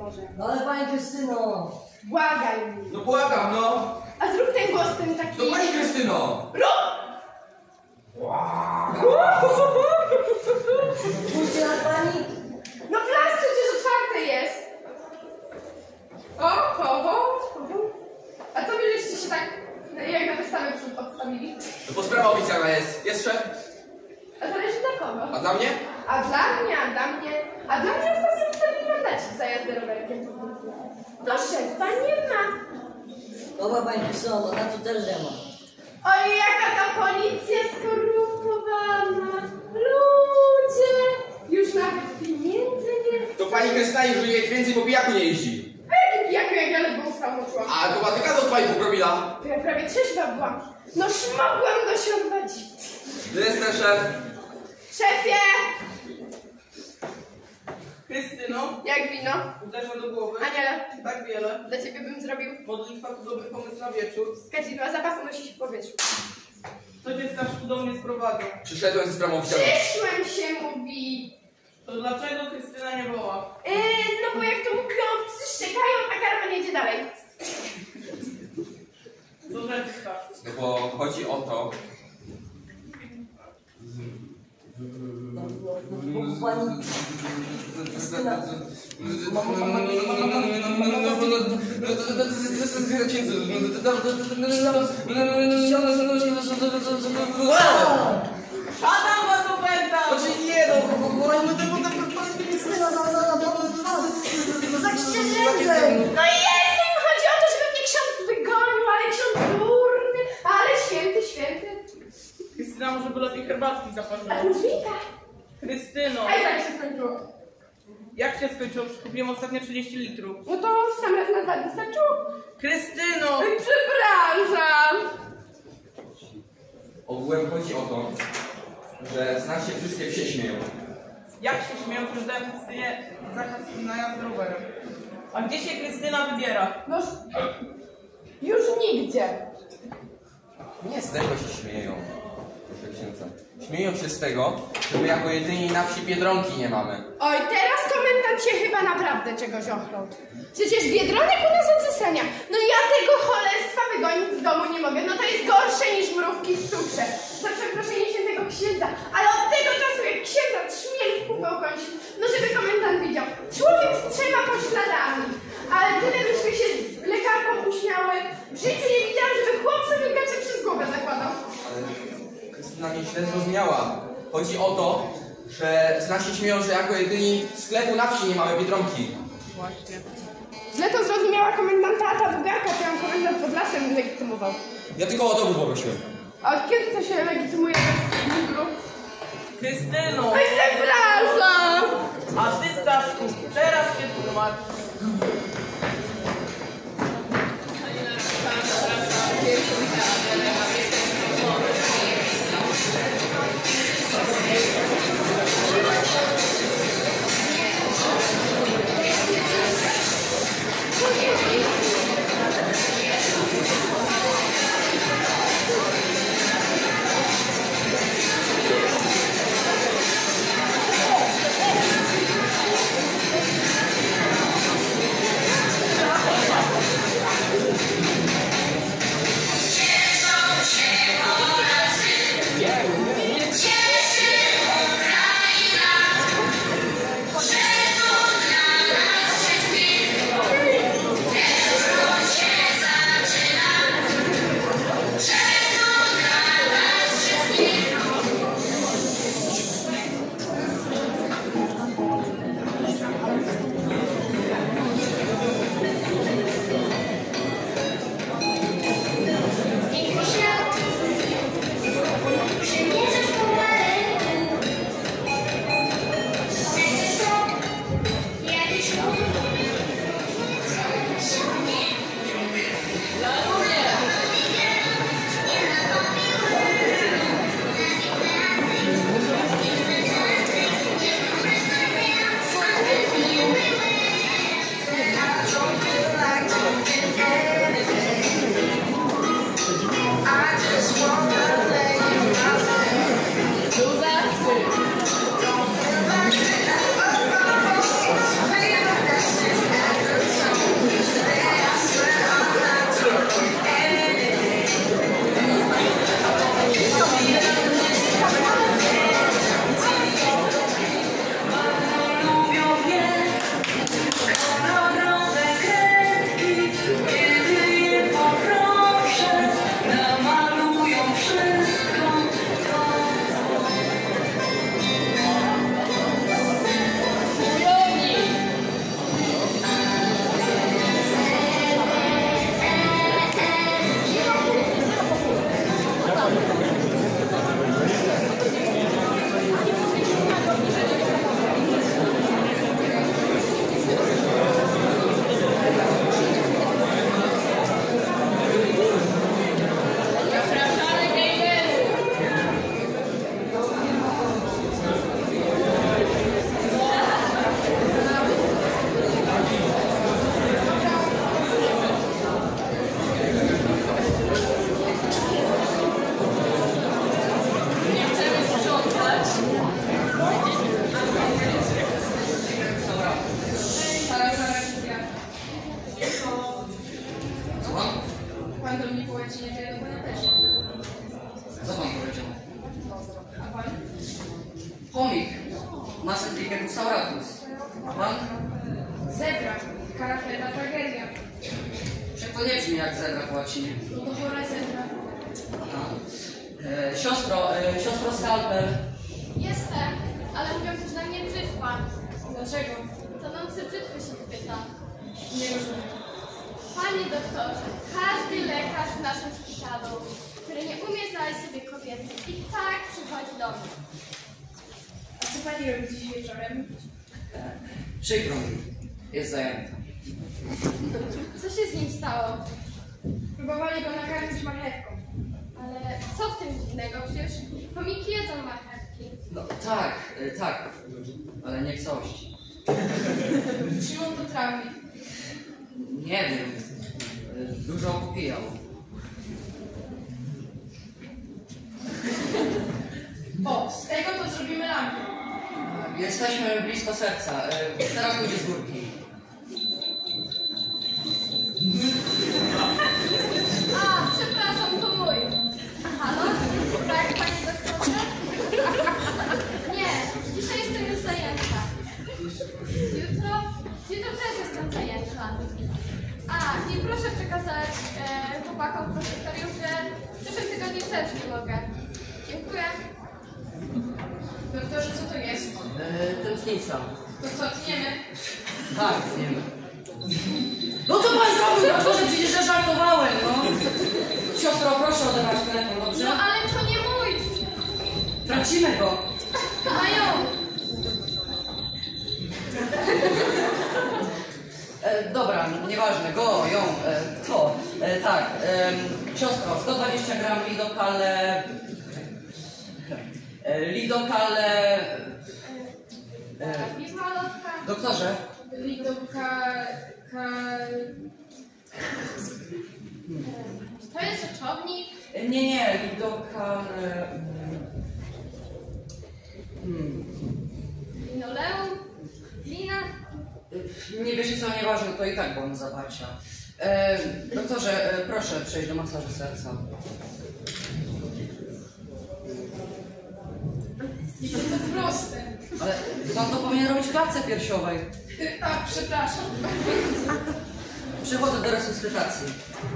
pomoże. No ale pani Krystyno! Błagaj mi. No błagam, no! A zrób ten głos, ten taki... No pani Krystyno! Rób! Puści na pani! No flash przecież otwarte jest. O, A co wy żeście się tak jak na wystawę odstawili? No bo sprawa oficjalna jest. Jest szef? A zależy dla kogo? A dla mnie? A dla mnie ostatnio wstawili mandacik za jazdę rowerkiem. To szefa nie ma. Dobra pani Krystyno, bo na to też nie ma. Oj, jaka ta policja skorumpowana. Ludzie, już nawet pieniędzy nie... To pani Krystyna już więcej po pijaku nie jeździ. Jaki pijak, jak ja ledwo ustawą czułam. A to chyba tylko za 2,5 promila. To ja prawie trzeźwa byłam. No szmogłam do środka dziś. Gdzie jest ten szef? Szefie! Krystyno, Jak wino? uderza do głowy. Aniela, Tak wiele. dla ciebie bym zrobił. Modlitwa to dobry pomysł na wieczór. Kadzidła, zapach unosi się w powietrzu. Co cię Staszku do mnie sprowadza? Przyszedłem ze sprawą oficjalną. Przyszłem się, mówi. To dlaczego Krystyna nie woła? No bo jak to mówią, psy szczekają, a karawan jedzie dalej. Do rzeczy, Staszku. No bo chodzi o to... Pani Krystyna... Adam was opętał! Znaczy nie no, No i jestem, chodzi o to, żeby mnie ksiądz wygonił, ale ksiądz durny, ale święty. Krystyna, może by lepiej herbatki A zaparzyła. Ludwika. Krystyno, A i tak się skończyło. jak się skończyło? Kupiłem ostatnio 30 litrów. No to sam raz na 2 dni starczyło. Krystyno! Oj, przepraszam. ogółem chodzi o to, że z nas się wszystkie wsie śmieją. Jak się śmieją, że dałem Krystynie zakaz na jazdę rowerem? A gdzie się Krystyna wybiera? No już nigdzie. Nie z tego się śmieją, proszę księdza. Śmieją się z tego, że my jako jedyni na wsi Biedronki nie mamy. Oj, teraz komendant się chyba naprawdę czegoś ochrał. Przecież Biedronek u nas od zesrania. No ja tego cholerstwa wygonić z domu nie mogę. No to jest gorsze niż mrówki w cukrze. Za przeproszeniem świętego księdza. Ale od tego czasu, jak księdza trzmiel w kupę ukąsił, no żeby komendant widział. Człowiek z 3 pośladami. Ale tyle byśmy się z lekarką uśmiały. W życiu nie widziałam, żeby chłop sobie gacie przez głowę zakładał. Ale Krystyna mnie źle zrozumiała. Chodzi o to, że z nas się śmieją, że jako jedyni sklepu na wsi nie mamy Biedronki. Właśnie. Źle to zrozumiała komendanta, a ta bugarka, co ją komendant pod lasem legitymował. Ja tylko o dowód poprosiłem. A od kiedy to się legitymuje bez munduru? Krystyno! Oj, przepraszam! A ty, Staszku, teraz się tłumacz. nie do pana też. Co pan powiedział? A pan? Chomik. Masy sauratus. A pan? Zebra. Karafela tragedia. Czy to nie brzmi jak zebra po łacinie? No to pora zebra. Aha. Siostro skalpel. Jestem, ale mówią też na mnie brzytwa. Dlaczego? Tonący brzytwy się pyta. Nie rozumiem. Panie doktorze, każdy lekarz w naszym szpitalu, który nie umie znaleźć sobie kobiety, i tak przychodzi do mnie. A co pani robi dziś wieczorem? Przykro mi. Jest zajęta. Co się z nim stało? Próbowali go nakarmić marchewką. Ale co w tym dziwnego? Przecież chomiki jedzą marchewki. No tak, tak. Ale nie w całości. Czym on to trawi? Nie wiem. Dużo popijał. O, z tego to zrobimy lampę. Jesteśmy blisko serca. Teraz pójdzie z górki. A, przepraszam, to mój. Halo? Tak, panie doktorze? Nie, dzisiaj jestem już zajęta. Jutro też jestem zajęta. A, i proszę przekazać chłopakom w prosektorium, że w przyszłym tygodniu też nie mogę. Dziękuję. Doktorze, co to jest? Tętnica. To co, tniemy? Tak, nie wiem. No co pan zrobił, doktorze? Przecież ja żartowałem, no. Siostro, proszę odebrać telefon, dobrze? No ale to nie mój! Tracimy go. Mają! Dobra, nieważne, go, ją, to, tak. Siostro, 120 gram lidokale... Lidokale... Widmalotka. Doktorze? To jest rzeczownik. Nie, lidokale... Linoleum. Glina. Nie wiecie co, nieważne, to i tak było na zaparcia. Doktorze, proszę przejść do masażu serca. I to proste. Ale pan to powinien robić w klatce piersiowej. Tak, przepraszam. Przechodzę do resuscytacji.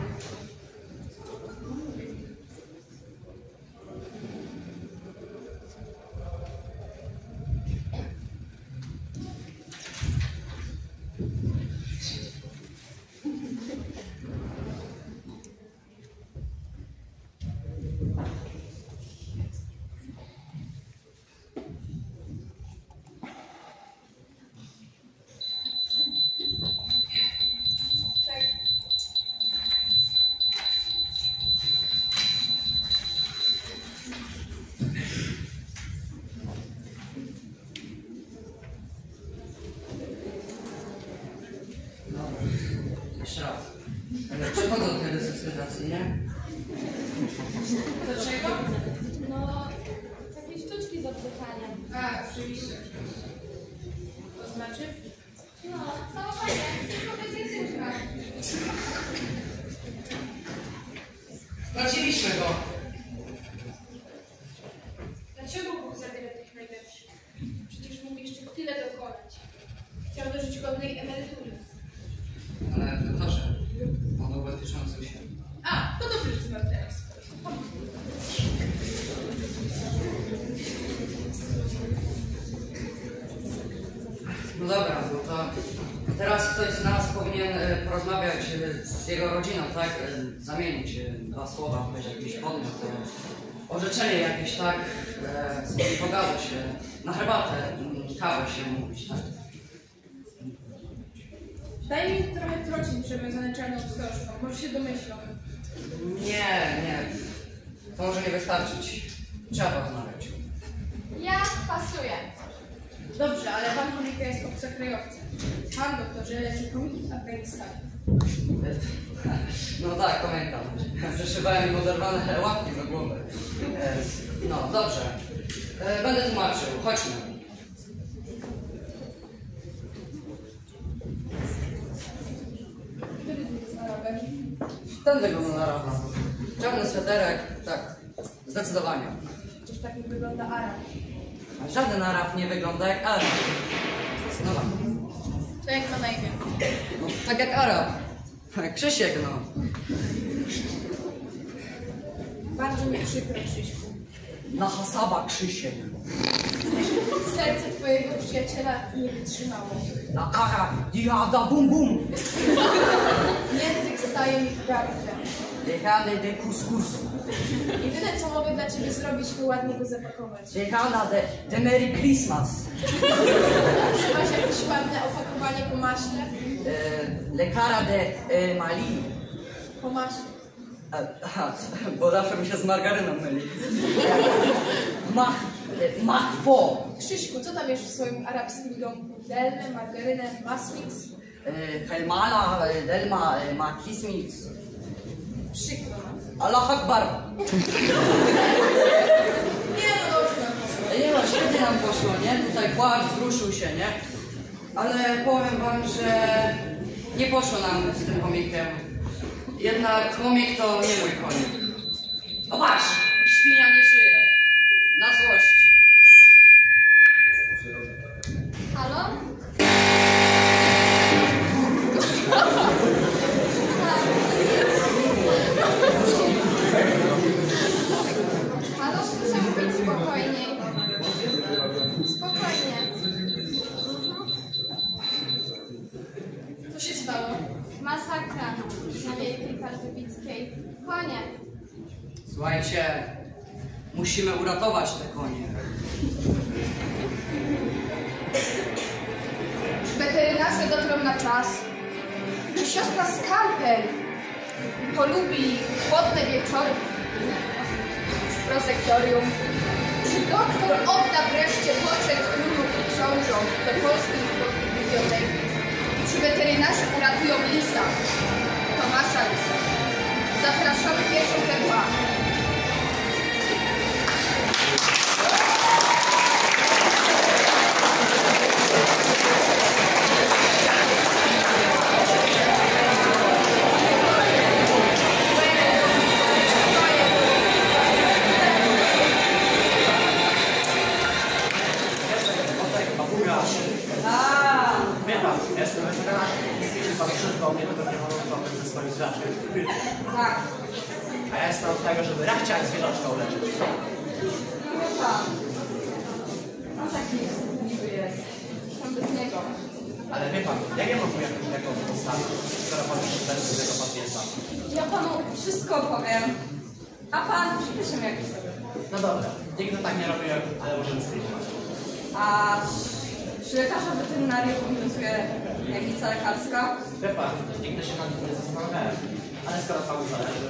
Jeszcze raz. Przechodzę do tej resuscytacji, nie? Dlaczego? No, takie sztuczki z oddychania. A, oczywiście. To znaczy? No, całowanie, tylko bez języka. Straciliśmy go. Dlaczego Bóg zabiera tych najlepszych? Przecież mógł jeszcze tyle dokonać. Chciał dożyć godnej emerytury. Ale doktorze, on ubezpieczający się. A, to dobrze, że zmarł teraz. No dobra, no to teraz ktoś z nas powinien porozmawiać z jego rodziną, tak? Zamienić dwa słowa, powiedzieć jakiś podmiot, orzeczenie jakieś, tak? Z nimi pogadać, na herbatę, kawę się mówić, tak? Daj mi trochę trocin przewiązane czarną wstążką. Może się domyślą. Nie. To może nie wystarczyć. Trzeba porozmawiać. Ja pasuję. Dobrze, ale pan chomika jest obcokrajowcem. Pan doktorze leczy chomiki w Afganistanie. No tak, pamiętam. Przeszywałem im oderwane łapki do głowy. No, dobrze. Będę tłumaczył. Chodźmy. Który z nich jest Arabem? Ten wygląda na Araba. Czarny sweterek, tak, zdecydowanie. Przecież tak nie wygląda Arab. Żaden Arab nie wygląda jak Arab. Zdecydowanie. To jak ma na imię? No, tak jak Arab. Krzysiek, no. Bardzo mi przykro, Krzyśku. Na Hasaba Krzysiek. Serce twojego przyjaciela nie wytrzymało. Na Arab jihada bum bum. Język staje mi w gardle. Dejade de couscous. Jedyne co mogę dla ciebie zrobić, to ładnie go zapakować. Dejada de Merry Christmas. Czy masz jakieś ładne opakowanie po maśle? Le cara de Mali. Po maśle. Aha, bo zawsze mi się z margaryną myli. Machfo. Krzyśku, co tam wiesz w swoim arabskim domku? Delmę, margarynę, masmix? Helmala, Delma, Makismix. Przykro. Allah Akbar. Nie no, dobrze nam poszło. Nie no, świetnie nam poszło, nie? Tutaj płacz, wzruszył się, nie? Ale powiem wam, że nie poszło nam z tym chomikiem. Jednak chomik to nie mój chomik. O patrz! Świnia nie żyje. Na złość. Halo? Halo, proszę mówić spokojniej. Spokojnie. Co się stało? Masakra na Wielkiej Kardybickiej. Konie. Słuchajcie, musimy uratować te konie. Weterynarze dotrą na czas. Czy siostra Skalpel polubi chłodne wieczory w prosektorium? Czy doktor odda wreszcie poczet królów i książąt do polskiej biblioteki? Czy weterynarze uratują lisa? Tomasza Lisa. Zapraszamy pierwszą P2. Wie pan, jestem weterynarzem. Jeśli pan przyszedł do mnie, to pewnie mam problem ze swoim zdrowiem. Tak. A ja jestem od tego, żeby rachciać zwierzątka uleczyć. No pan. No taki niby jest. Tam bez niego. Ale wie pan, jak ja mam jakąś taką postawę, skoro pan przyszedł do tego pacjenta? Ja panu wszystko opowiem. A pan przypisze mi jakiś sobie. No dobra, nigdy tak nie robię, ale możemy spróbować. A czy lekarza weterynarii obowiązuje lewica lekarska? Wie pan, nigdy się nad tym nie zastanawiałem. Ale skoro panu zależy.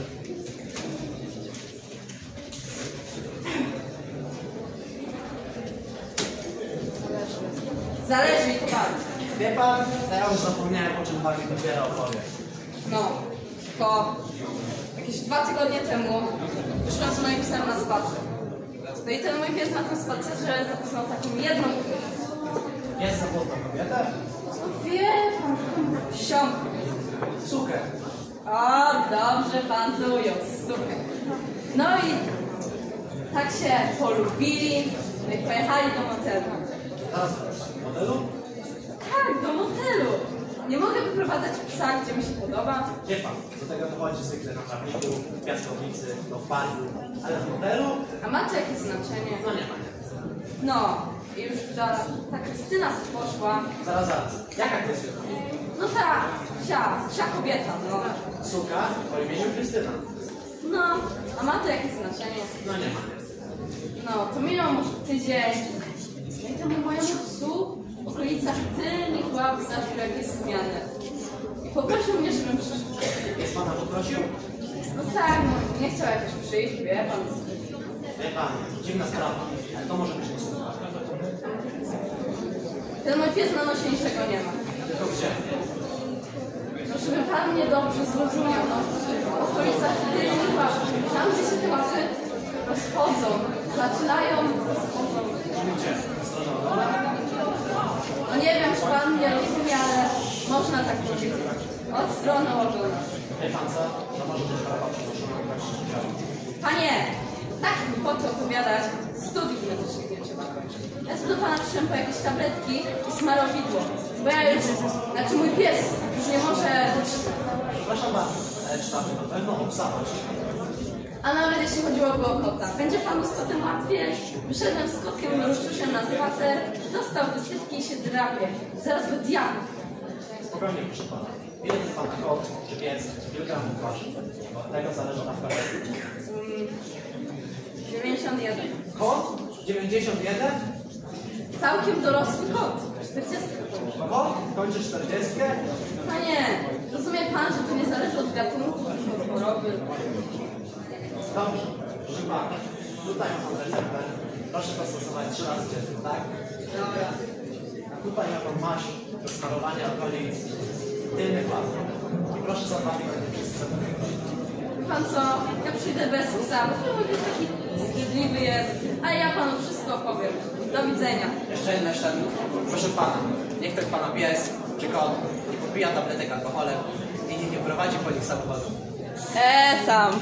Zależy i to bardzo. Wie pan, teraz już zapomniałem, o czym pan mi dopiero opowie. No, to jakieś 2 tygodnie temu wyszłam z moim psem na spacer. No i ten mój pies na tym spacerze zapoznał taką jedną kobietę. Jest zapoznał kobietę? No wie pan, psią. Sukę. O, dobrze pan tu ujął, super. No i tak się polubili, no i pojechali do motelu. Zaraz, modelu? Tak, do motelu. Nie mogę wyprowadzać psa, gdzie mi się podoba. Wie pan, do tego dochodzi zwykle na trawniku, w piaskownicy, no w parku, ale w modelu? A ma to jakieś znaczenie? No nie ma. No, i już ta Krystyna poszła. Zaraz. Jaka Krystyna? No ta, psia kobieta, no. Suka o imieniu Krystyna. No, a ma to jakieś znaczenie? No nie ma. No, to minął może tydzień. No i temu mojemu psu w okolicach tylnych łap zaszły jakieś zmiany. I poprosił mnie, żebym przyszedł. Jest pana poprosił? No tak, no, nie chciał jakoś przyjść, wie pan. Wie pan, dziwna sprawa, ale to może być nie słucha. Ten mój pies na nosie niczego nie ma. Tylko gdzie? No, żeby pan mnie dobrze zrozumiał, no. W okolicach tylnych łap, tam gdzie się te łapy rozchodzą, zaczynają, rozchodzą. Czyli gdzie? Stroną dole? No nie wiem, czy pan mnie rozumie, ale można tak powiedzieć. Od strony ogona. Wie pan co? To może być prawa przynoszona tak Panie, tak mi po co opowiadać, studiów medycznych nie trzeba kończyć. Ja tu do pana przyszedłem po jakieś tabletki i smarowidło, bo ja już, znaczy mój pies już nie może wytrzymać. Przepraszam bardzo, ale czy tam będą obsadować? A nawet jeśli chodziło o kota, będzie panu z kotem łatwiej? Wyszedłem z kotkiem Mruczuszem na spacer, dostał wysypki i się drapie. Zaraz go diabł. Spokojnie, proszę pana. Ile jest pana kot, czy pies, ile gramów waży? Od tego zależy dawka leku. 91. Kot? 91? Całkiem dorosły kot. 40. Kot? Kończy 40? Panie, rozumie pan, że to nie zależy od gatunku, od choroby. Dobrze, proszę pana. Tutaj ma pan receptę. Proszę to stosować 3 razy dziennie, tak? Dobra. A tutaj ma pan maść do smarowania okolic tylnych łap. I proszę za 2 tygodnie wszystko. Wie pan co, ja przyjdę bez psa, bo to jest taki wstydliwy jest, a ja panu wszystko opowiem. Do widzenia. Jeszcze jedna śladu. Proszę pana, niech ten pana pies czy kot nie popija tabletek alkoholem i nie prowadzi po nich samochodu. Tam.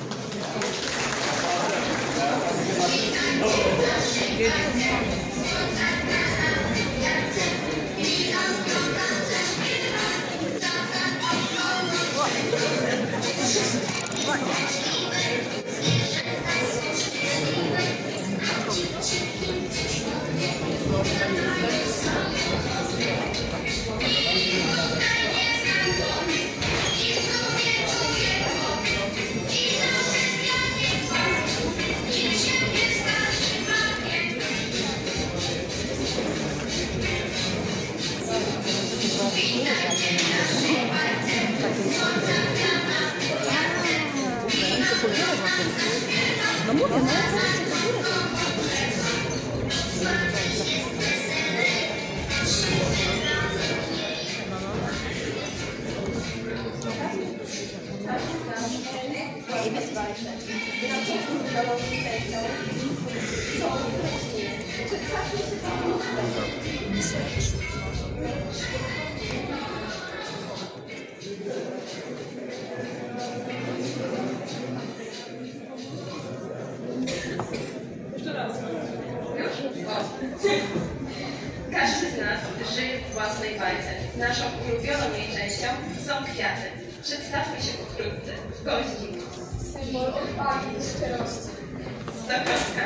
Każdy z nas żyje w własnej bajce. Naszą ulubioną jej częścią są kwiaty. Przedstawmy się pokrótce. Goździk. Symbol odwagi i szczerości. Stokrotka.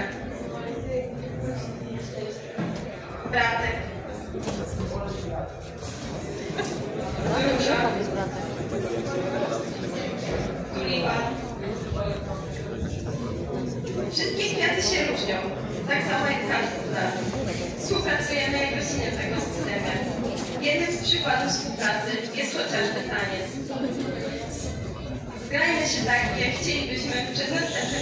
Bratek. Róża. Tulipa. Wszystkie kwiaty się różnią, tak samo jak każdy z nas. Współpracujemy jak rodziny w ekosystemie. Jednym z przykładów współpracy jest chociażby taniec. Zgrajmy się tak, jak chcielibyśmy przez następne